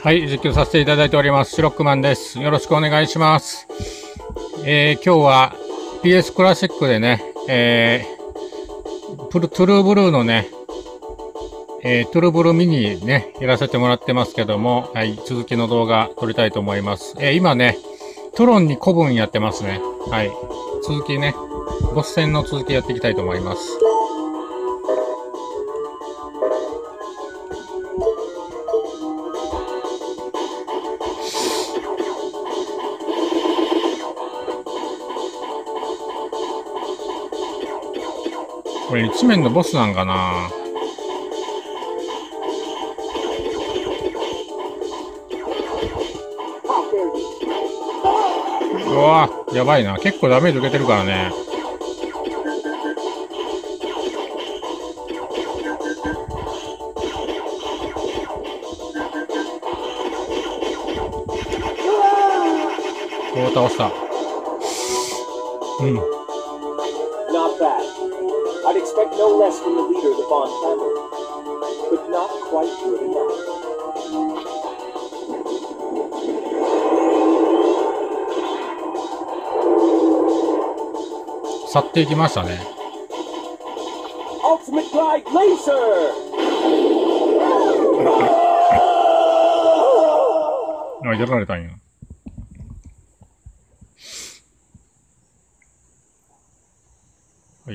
はい、実況させていただいております。シロックマンです。よろしくお願いします。今日は PS クラシックでね、トゥルーブルーのね、トゥルーブルーミニね、やらせてもらってますけども、はい、続きの動画撮りたいと思います。今ね、トロンに古文やってますね。はい。続きね、ボス戦の続きやっていきたいと思います。これ一面のボスなんかな。うわぁ、やばいな。結構ダメージ受けてるからね。おー、倒した。うん。 Not bad. I'd expect no less from the leader of the Bond family, but not quite good enough. 去っていきましたね。 Ultimate Glide Laser! あ、やられたんや。はい。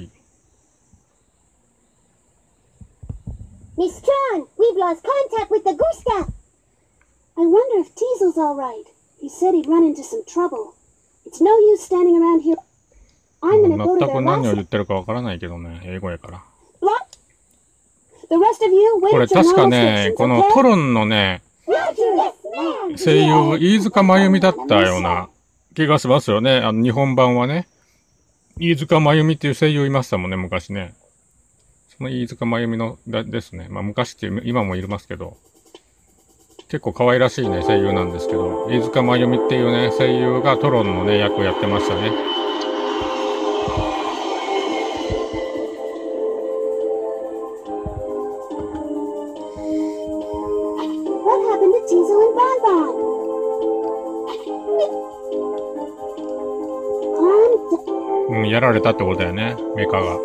Miss Tron, we've lost contact with the Gustav. I wonder if Teasel's all right. He said he'd run into some trouble. It's no use standing around here. I'm gonna go to 全 their く何を last... 言ってるかわからないけどね、英語やから。 What? The rest of you, これ wait at your 確か normal ね、 stations, この okay? トロンのね、 Roger, yes, ma'am. 声優、飯塚真由美だったような気がしますよね。日本版はね。飯塚真由美っていう声優いましたもんね、昔ね。その飯塚真由美のですね。まあ昔っていう今もいますけど。結構可愛らしいね、声優なんですけど。飯塚真由美っていうね、声優がトロンのね、役をやってましたね。 What happened to Teasel and Bonbon? Calm down. うん、やられたってことだよね、メカが。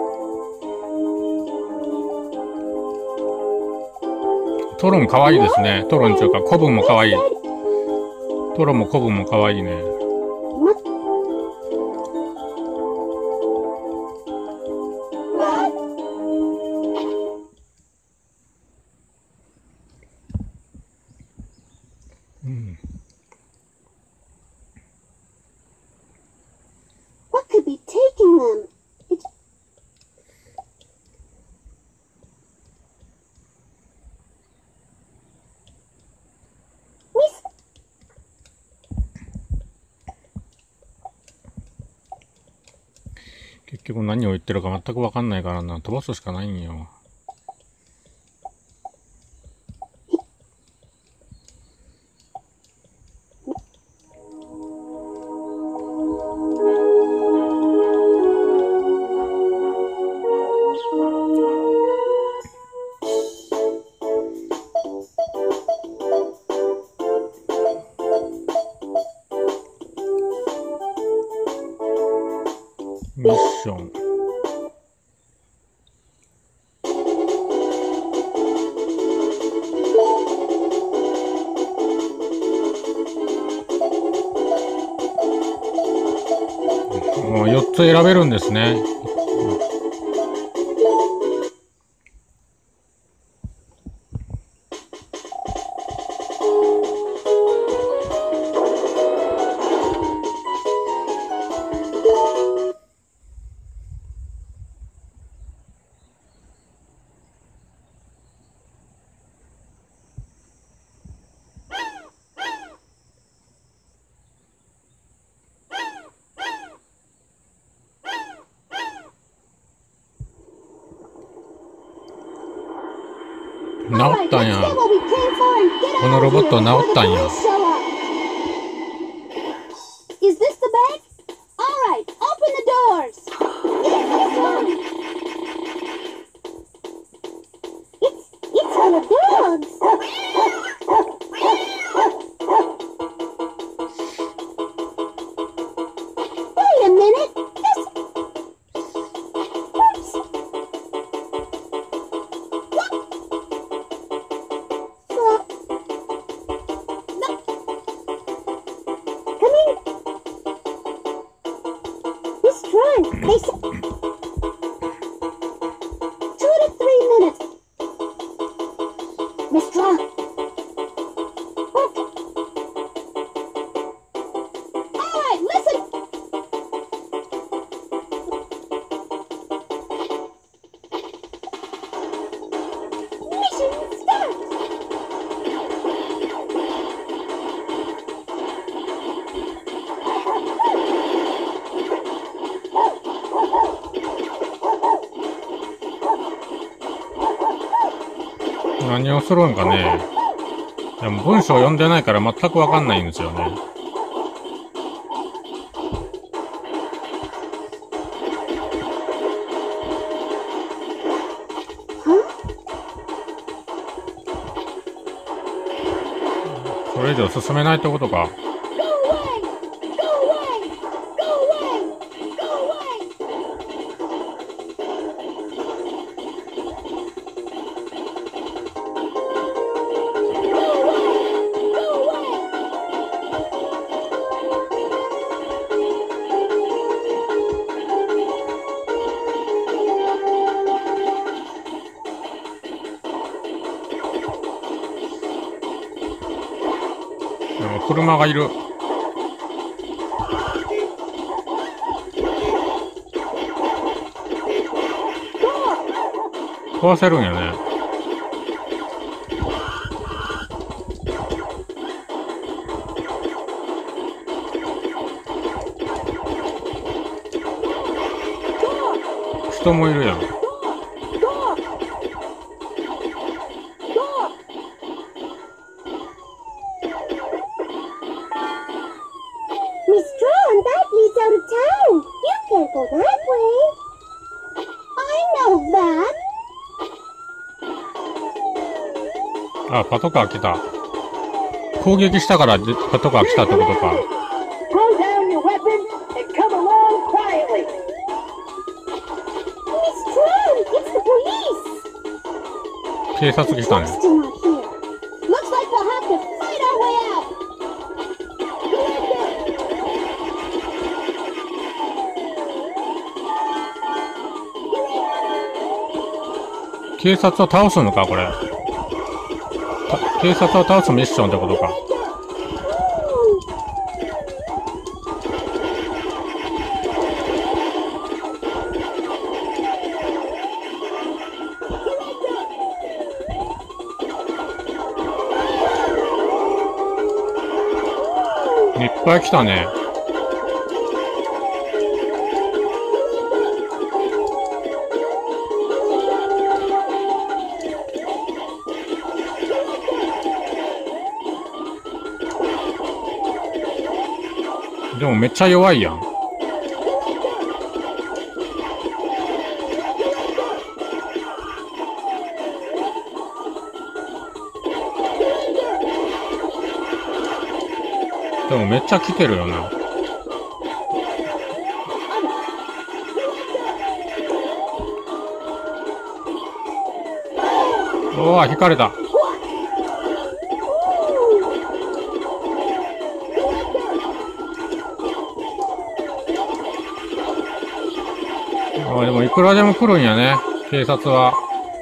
トロン可愛いですね。トロンっていうか、古文も可愛い。トロンも古文も可愛いね。うん。 What could be taking them? It's... Miss... 結局何を言ってるか全くわかんないからな。飛ばすしかないんよ。ミッション。もう4つ選べるんですね。治ったんや。このロボット治ったんや。 Is this the bag? All right, open the doors. It's full of dogs. run. They said 2 to 3 minutes. Miss Strong. Okay. All right, listen. Mission start. 何をするんかね。いや、もう文章を読んでないから全くわかんないんですよね。それ以上進めないってことか。 Go away! Go away! Go away! Go away! Go away! でも車がいる。壊せるんやね。人もいるやん。 Miss Strong, that leads out of town. You can't go that way. I know that. あ、パトカー来た。攻撃したからパトカー来たってことか。 Throw down your weapons and come along quietly. Miss Strong, it's the police. 警察来たね。 Truck's still not here. Looks like we'll have to fight our way out. 警察を倒すのかこれ。警察を倒すミッションってことか。いっぱい来たね。でもめっちゃ弱いやん。でもめっちゃ来てるよな。おわ、引かれた。でもいくらでも来るんやね、警察は。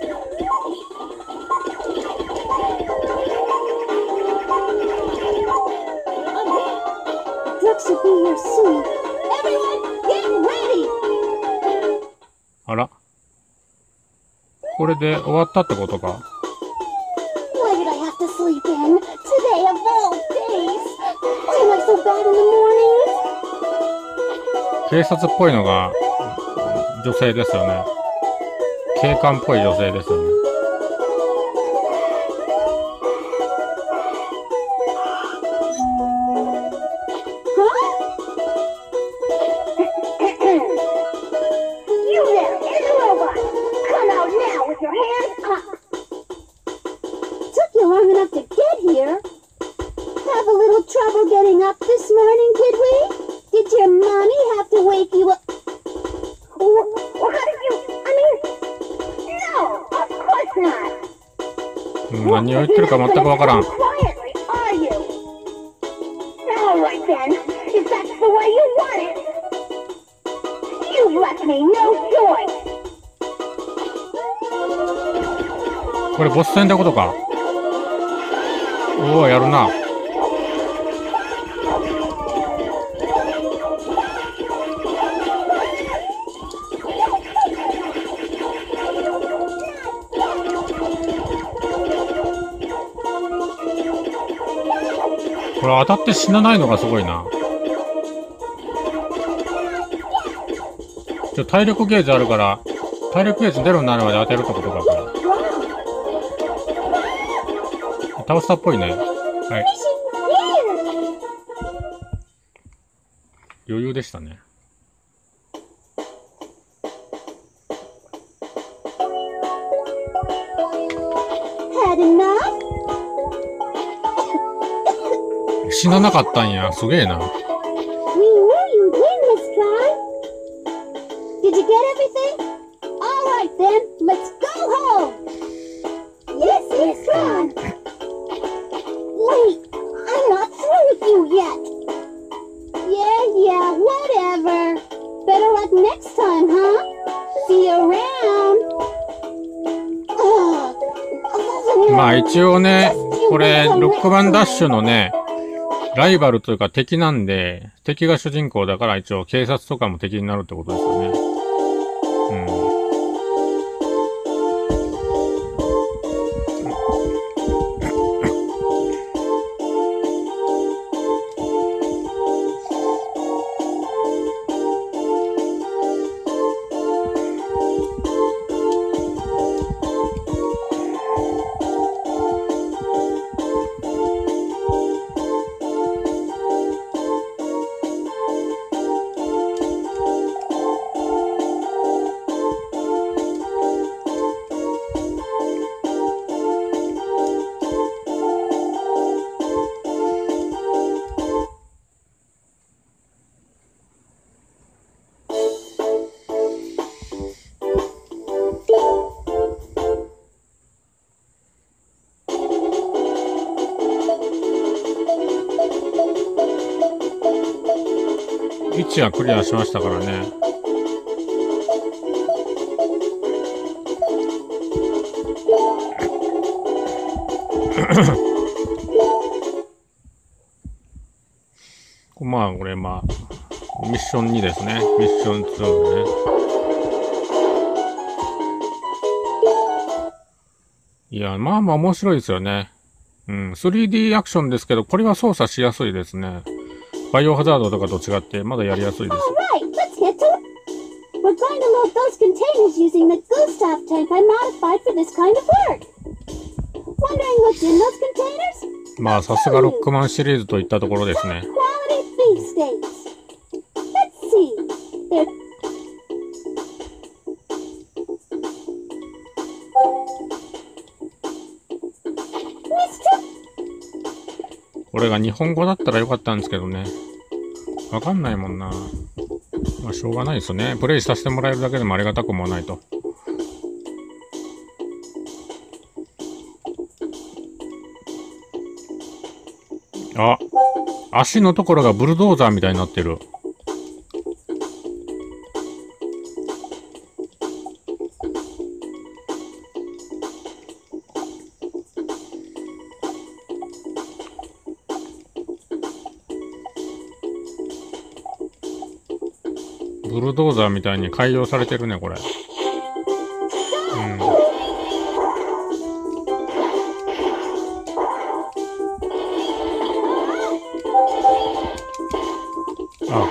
あら。これで終わったってことか。 Why did I have to sleep in? Today of all days. Why am I so bad in the morning? 警察っぽいのが女性ですよね。警官っぽい女性ですよね。 You there, it's a robot. Come out now with your hands up. Took you long enough to get here. Have a little trouble getting up this morning, did we? Did your mommy have to wake you up? What did you? I mean, no, of course not. 何を言ってるか全くわからん。 Quietly, are you? All right then, if that's the way you want it. You You've left me no choice. これボス戦ってことか。おお、やるな。これ当たって死なないのがすごいな。体力ゲージあるから、体力ゲージゼロになるまで当てるってことか、これ。倒したっぽいね。はい。余裕でしたね。死ななかったんや。すげえな。 Did you get everything? All right then, let's go home. Yes, it's gone. Wait, I'm not through with you yet. Yeah, whatever. Better luck next time, huh? See you around. まあ一応ね、これ、ロックマンダッシュのね、ライバルというか敵なんで、敵が主人公だから一応警察とかも敵になるってことですよね。1はクリアしましたからね。まあこれまあミッション2ですね。ミッション2ね。いや、まあまあ面白いですよね。3D アクションですけど、これは操作しやすいですね。バイオハザードとかと違って、まだやりやすいです。 Alright, let's get to it. We're going to load those containers using the Gustav tank I modified for this kind of work. Wondering what's in those containers? まあ、さすがロックマンシリーズといったところですね。 Quality beef steaks. Let's see. They're これが日本語だったらよかったんですけどね。わかんないもんな。まあ、しょうがないですね。プレイさせてもらえるだけでもありがたくもないと。あ、足のところがブルドーザーみたいになってる。ブルドーザーみたいに改良されてるね、これ。あ。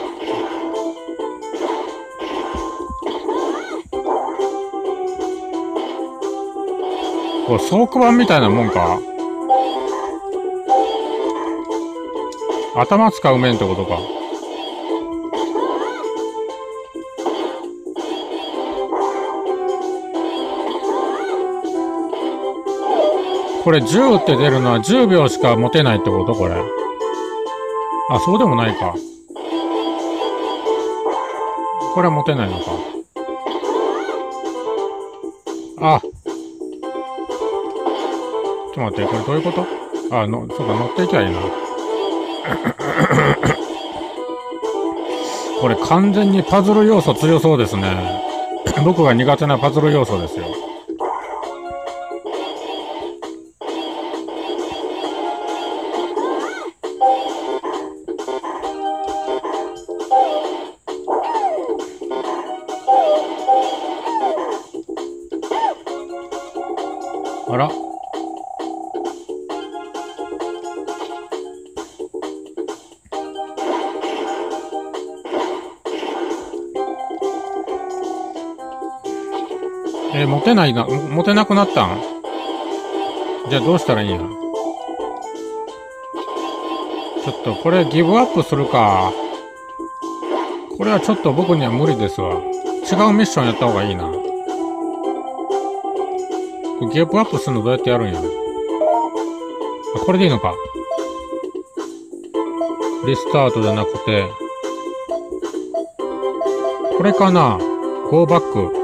これ倉庫版みたいなもんか？頭使う面ってことか。これ10って出るのは10秒しか持てないってことこれ。あ、そうでもないか。これは持てないのか。あ。ちょっと待って、これどういうこと？あ、そうか、乗っていきゃいいな。 これ完全にパズル要素強そうですね。僕が苦手なパズル要素ですよ。あら。持てないな、持てなくなったん？じゃあどうしたらいいんや。ちょっとこれギブアップするか。これはちょっと僕には無理ですわ。違うミッションやった方がいいな。これギブアップするのどうやってやるんや。あ、これでいいのか。リスタートじゃなくて、これかな。ゴーバック。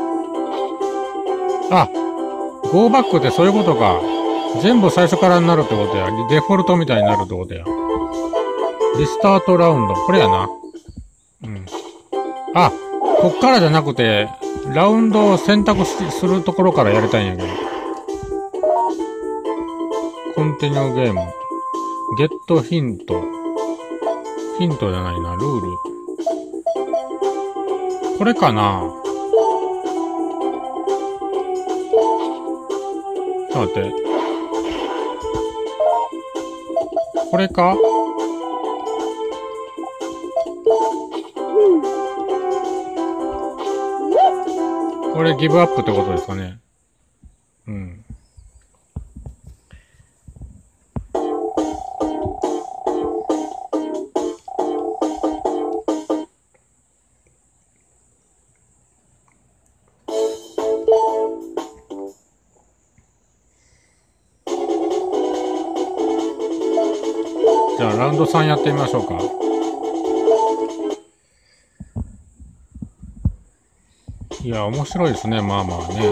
あ、ゴーバックってそういうことか。全部最初からになるってことや。デフォルトみたいになるってことや。リスタートラウンド。これやな。うん。あ、こっからじゃなくて、ラウンドを選択するところからやりたいんやけど。コンティニューゲーム。ゲットヒント。ヒントじゃないな、ルール。これかな？ちょっと待って。これか？これギブアップってことですかね。うん。じゃあ、ラウンド3やってみましょうか。いや、面白いですね。まあまあね。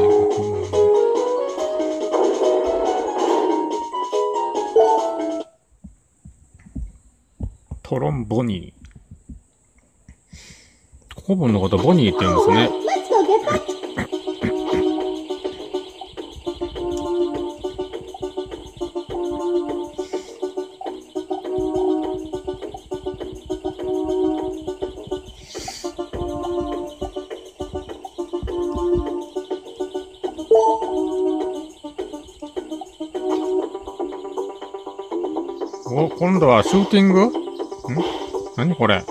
トロンボニー。古文のことボニーって言うんですね。お、今度はシューティング？何これ？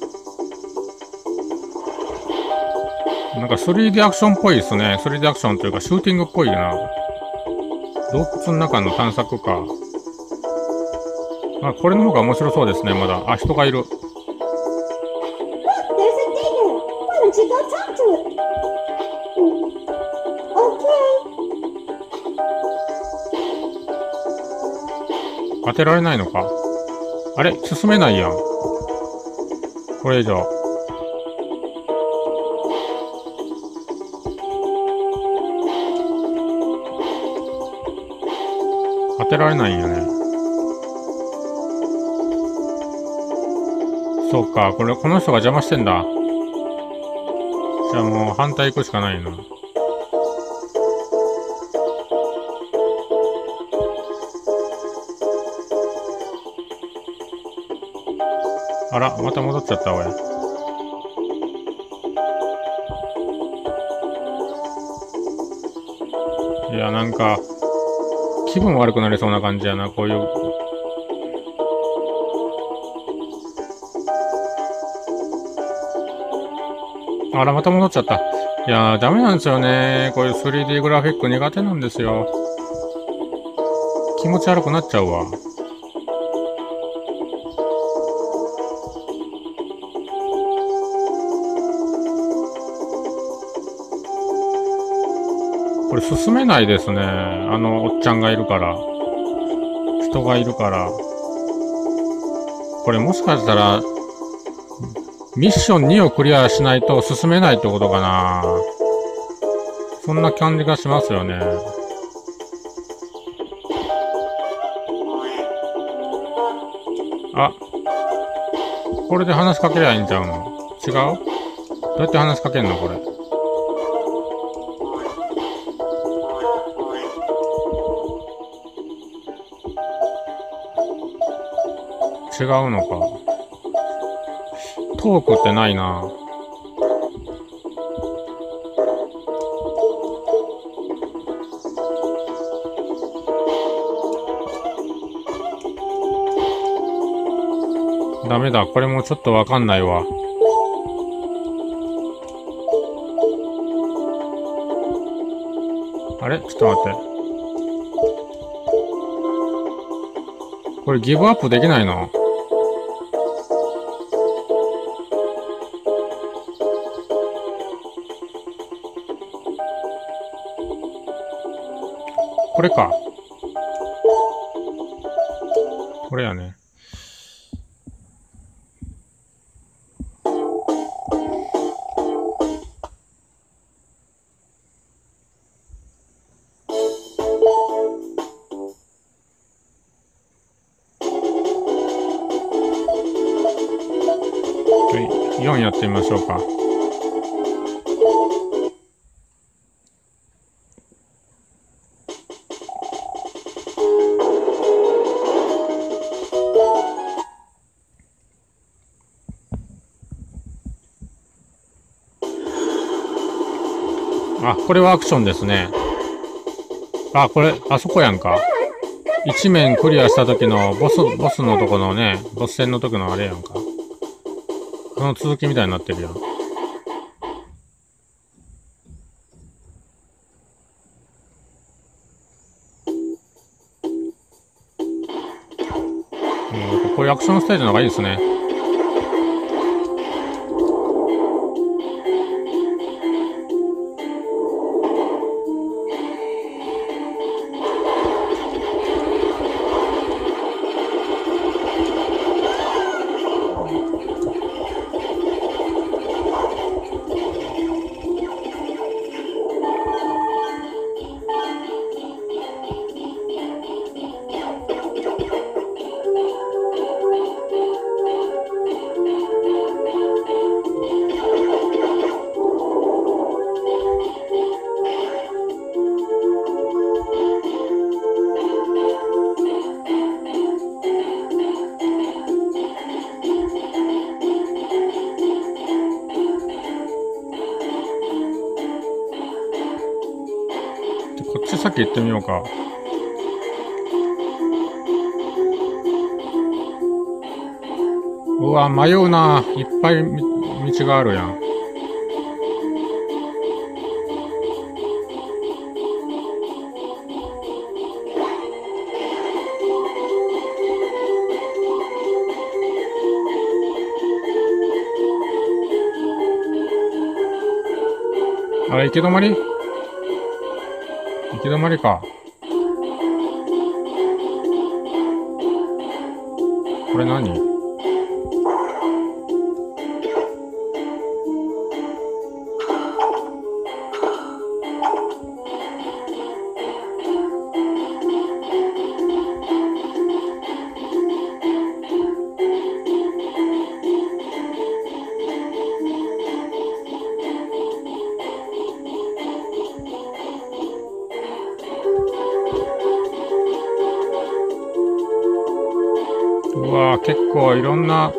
なんか 3D アクションっぽいですね。3D アクションというかシューティングっぽいな。洞窟の中の探索か。あ、これの方が面白そうですね、まだ。あ、人がいる。当てられないのか？あれ？進めないやん。これ以上。当てられないんやね。そうか、この人が邪魔してんだ。じゃあもう反対行くしかないな。あら、また戻っちゃった、俺。いや、なんか、気分悪くなりそうな感じやな、こういう。あら、また戻っちゃった。いやー、ダメなんですよね。こういう 3D グラフィック苦手なんですよ。気持ち悪くなっちゃうわ。これ進めないですね。おっちゃんがいるから。人がいるから。これもしかしたら、ミッション2をクリアしないと進めないってことかな。そんな感じがしますよね。あ、これで話しかけりゃいいんちゃうの？ 違う？どうやって話しかけんのこれ。違うのか。トークってないな。ダメだ。これもちょっとわかんないわ。あれ？ちょっと待って。これギブアップできないの？これか。これやね。4やってみましょうか。あ、これはアクションですね。あ、これ、あそこやんか。一面クリアした時のボスのとこのね、ボス戦の時のあれやんか。その続きみたいになってるやん。こういうアクションステージの方がいいですね。こっち先行ってみようか。うわ、迷うな。いっぱい道があるやん。あれ、行き止まり？行き止まりか。これ何？うわぁ、結構いろんな、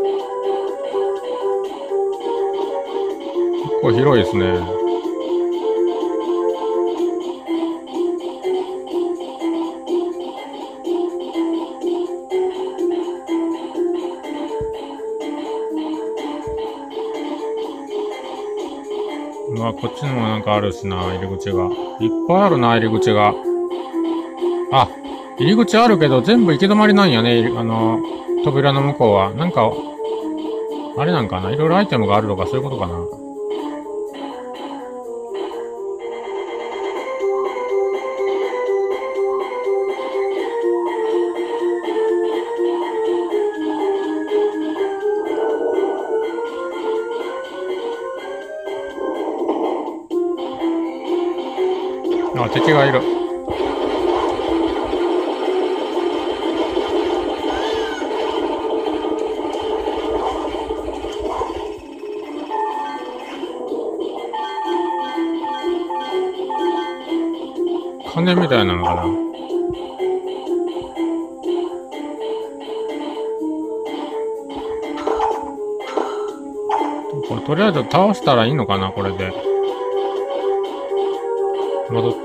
結構広いですね。うわ、こっちにもなんかあるしな、入り口が。いっぱいあるな、入り口が。あ、入り口あるけど全部行き止まりなんやね、扉の向こうは。なんか、あれなんかな、いろいろアイテムがあるとかそういうことかな。あ、敵がいる。 羽みたいなのかな。これとりあえず倒したらいいのかな、これで。戻って。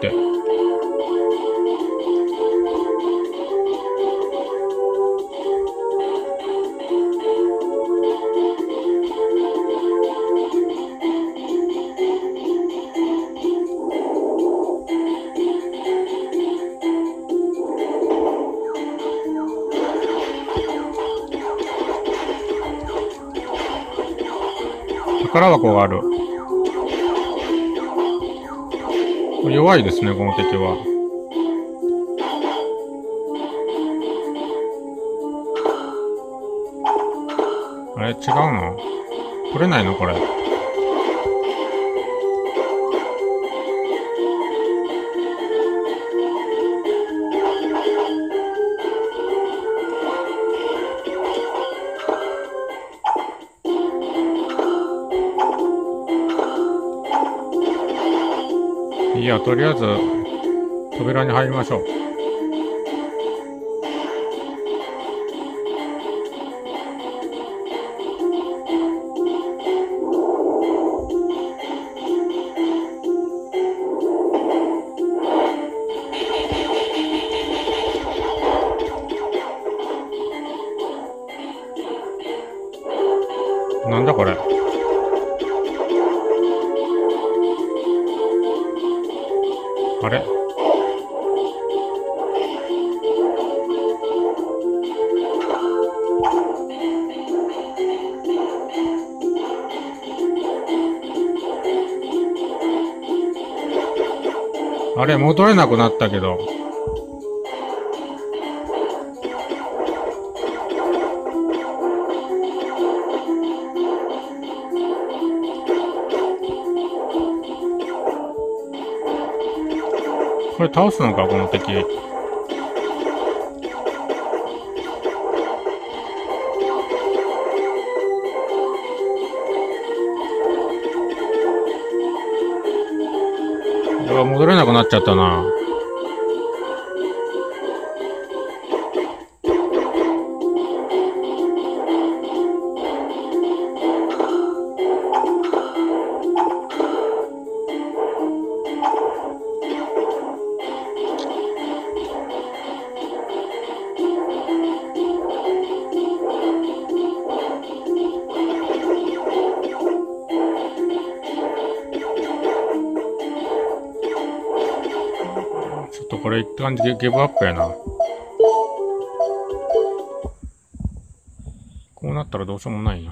宝箱がある。弱いですね、この敵は。あれ違うの？取れないのこれ。いや、とりあえず扉に入りましょう。なんだこれ。あれ？あれ、戻れなくなったけど。これ倒すのか、この敵。戻れなくなっちゃったな。これ一旦ギブアップやな。こうなったらどうしようもないな。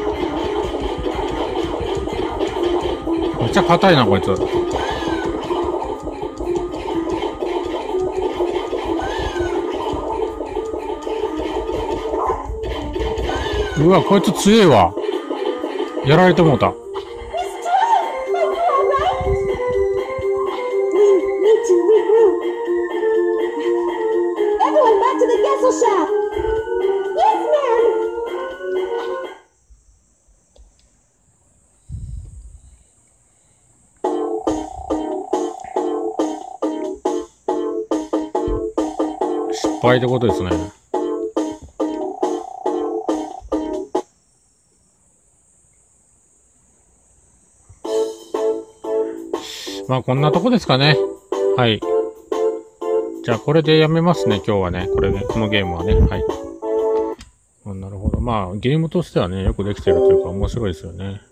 めっちゃ硬いなこいつ。 うわ、こいつ強えわ。やられてもうた。 Miss Tron! Are you alright? We need to regroup. Everyone back to the Gessel shaft! Yes, ma'am! 失敗ってことですね。まあこんなとこですかね。はい。じゃあこれでやめますね、今日はね。これね、このゲームはね。はい。なるほど。まあゲームとしてはね、よくできてるというか面白いですよね。